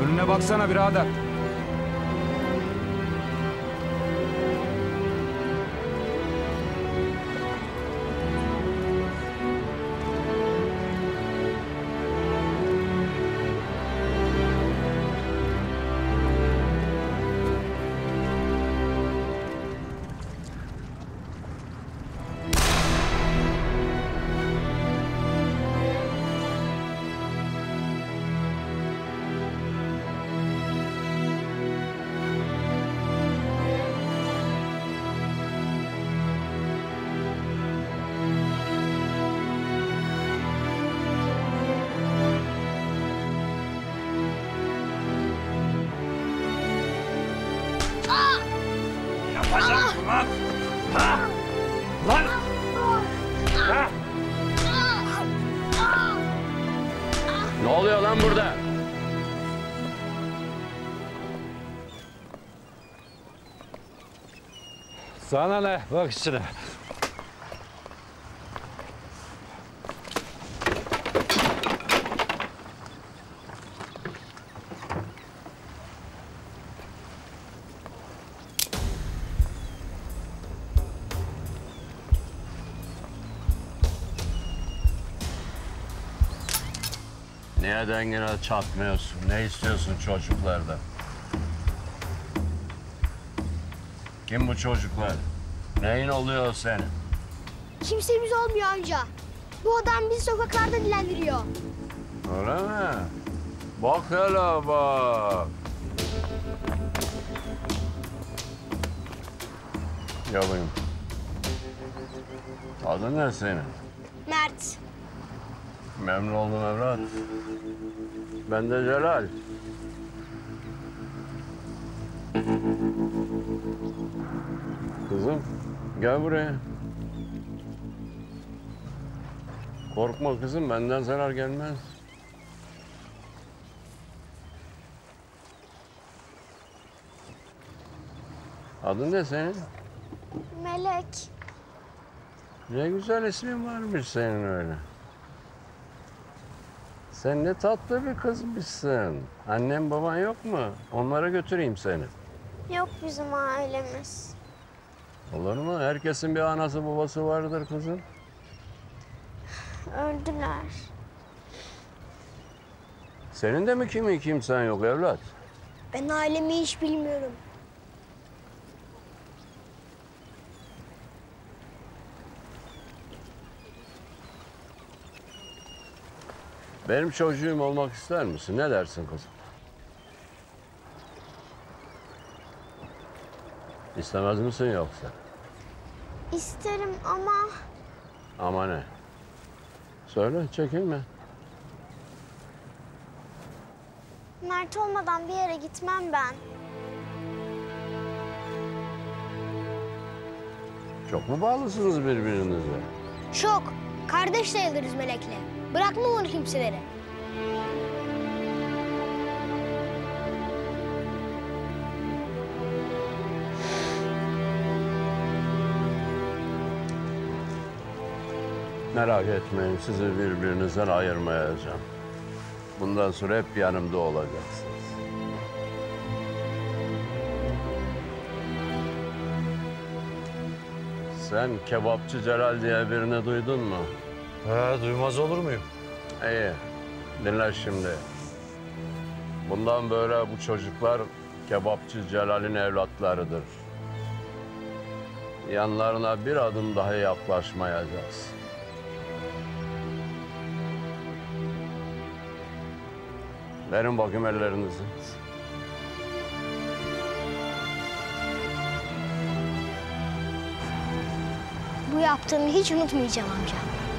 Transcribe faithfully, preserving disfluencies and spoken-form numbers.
Önüne baksana birader. Yapacaksın lan! Ha? Lan! Ha? Ne oluyor lan burada? Sana ne? Bak içine. Niye dengine çatmıyorsun? Ne istiyorsun çocuklardan? Kim bu çocuklar? Neyin oluyor senin? Kimsemiz olmuyor amca. Bu adam bizi sokaklarda dilendiriyor. Öyle mi? Bak hele bak. Yavrum. Adın ne senin? Mert. Memnun oldum evlat. Ben de Celal. Kızım, gel buraya. Korkma kızım, benden zarar gelmez. Adın ne senin? Melek. Ne güzel ismin varmış senin öyle. Sen ne tatlı bir kızmışsın. Annen baban yok mu? Onlara götüreyim seni. Yok bizim ailemiz. Olur mu? Herkesin bir anası babası vardır kızım. Öldüler. Senin de mi kimi kimsen yok evlat? Ben ailemi hiç bilmiyorum. Benim çocuğum olmak ister misin? Ne dersin kızım? İstemez misin yoksa? İsterim ama Ama ne? Söyle, çekinme. Mert olmadan bir yere gitmem ben. Çok mu bağlısınız birbirinize? Çok. Kardeş sayılırız Melek'le. Bırakmam onu kimselere. Merak etmeyin, sizi birbirinizden ayırmayacağım. Bundan sonra hep yanımda olacaksınız. Sen kebapçı Celal diye birini duydun mu? He, duymaz olur muyum? İyi, dinle şimdi. Bundan böyle bu çocuklar kebapçı Celal'in evlatlarıdır. Yanlarına bir adım daha yaklaşmayacağız. Verin bakayım ellerinizi. Bu yaptığını hiç unutmayacağım amca.